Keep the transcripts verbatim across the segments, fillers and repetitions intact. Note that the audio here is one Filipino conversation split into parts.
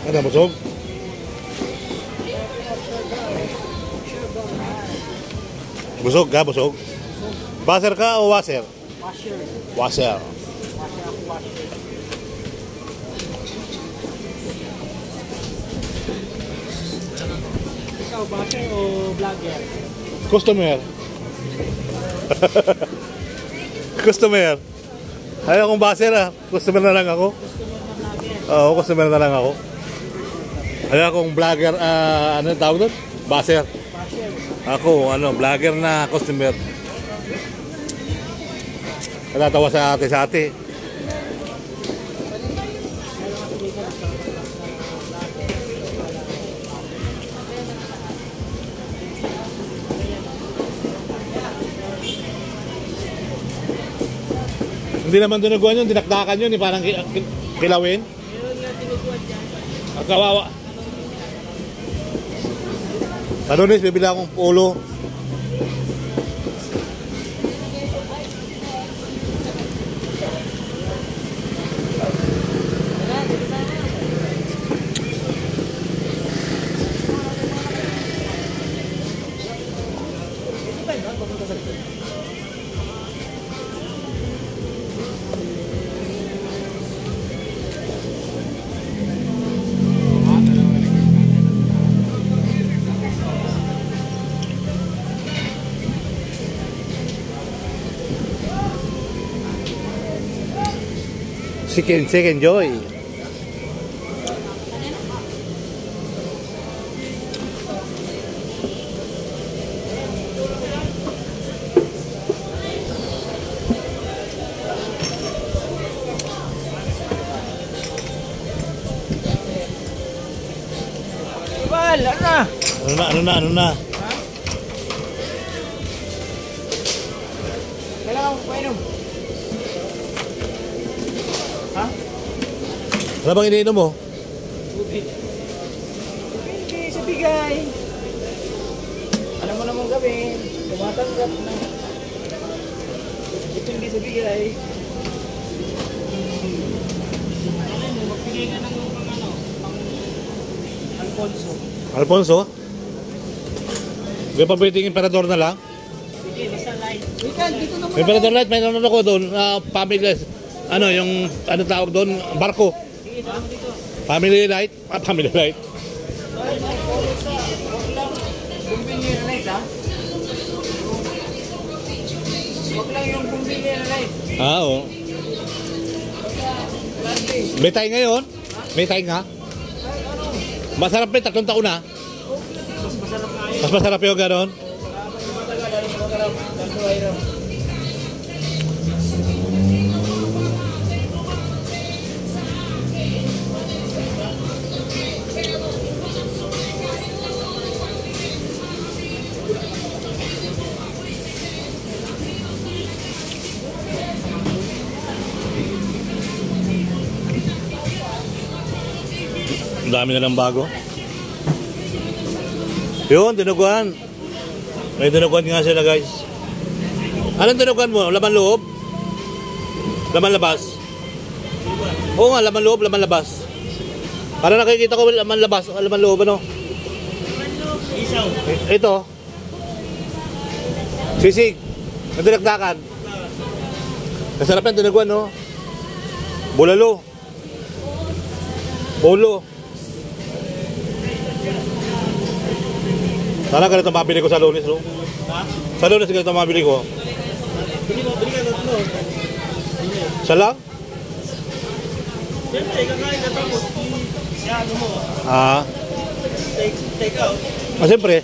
Ano, busog? Busog ka, busog? Baser ka o washer? Washer. Washer. Washer ako, washer. Ikaw, basher o vlogger? Customer. Customer. Ayaw kong baser ah. Customer na lang ako. Customer na vlogger. Oo, customer na lang ako. Ayaw kong vlogger, ah, ano tawag doon? Baser. Basher. Ako, ano, vlogger na customer. Natatawa sa ate sa ate. Hindi naman dinuguan yun, dinakdakan yun, eh, parang kilawin. Meron nga tinuguan dyan. Ang kawawa. Sa Lunes, bibili akong polo. Chicken, chicken joy. Iwan, ano na? Ano na, ano na, ano na? Ha? Kailangan ko painom. Ha? Ano bang iniinom mo? Tubig. Tubig sa bigay. Alam mo namang gawin. Tumatanggap na. Depende sa bigay. Alam mo, magbigay ka ng pang ano, pang Alfonso. Alfonso? May pabiting emperador na lang? Sige, basta light. Weekend, dito naman. Emperador light, may nanon ako doon. Uh, family, ano, yung, ano tawag doon? Barko. Sige, dito dito. Family light? Ah, family light. Huwag lang bumili na light, ha? Huwag lang yung bumili na light. Ah, oo. May tayo ngayon? May tayo nga? Masarap pa, tatlong taon na. Mas masarap nga yun. Mas masarap yung gano'n. Matagal, ano, masarap. Ganto ay ram. Ang dami na lang bago. Yun, dinuguan. May dinuguan nga sila guys. Anong dinuguan mo? Laman loob? Laman labas? Oo nga, laman loob, laman labas. Para nakikita ko laman labas, laman loob ano? Isaw. Ito. Sisig. Ang dinagdakan. Nasarap yan, dinuguan no? Bulalo. Polo. Sana ganito mabili ko sa Lunes, no? Ha? Sa Lunes ganito mabili ko. Bili mo, bili ka tatlo. Isa lang? Siyempre, kakain ka tapos. Siya, ano mo? Ah. Take, take out. Ah, siyempre.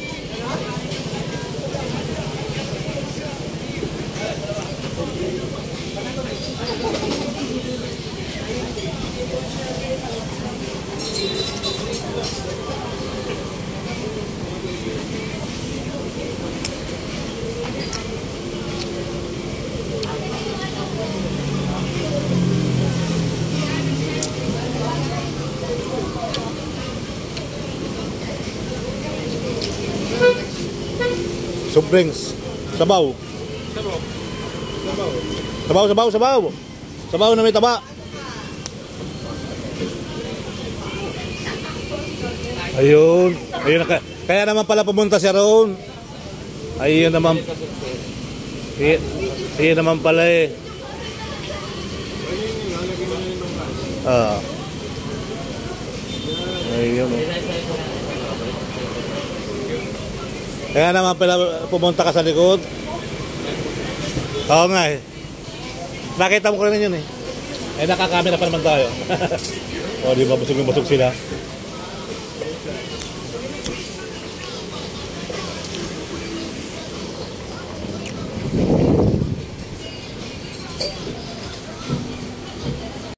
Soft drinks. Sabaw. Sabaw. Sabaw. Sabaw, sabaw, sabaw. Sabaw na may taba. Ayun. Ayun. Kaya, kaya naman pala pumunta siya roon. Ayun naman. Ayun, ayun naman pala eh. Ah. Ayun. Kaya naman pala pumunta ka sa likod. Oo nga eh. Nakita mo ko rin yun eh. Eh nakakamera pa naman tayo. O di ba busog yung busog sila.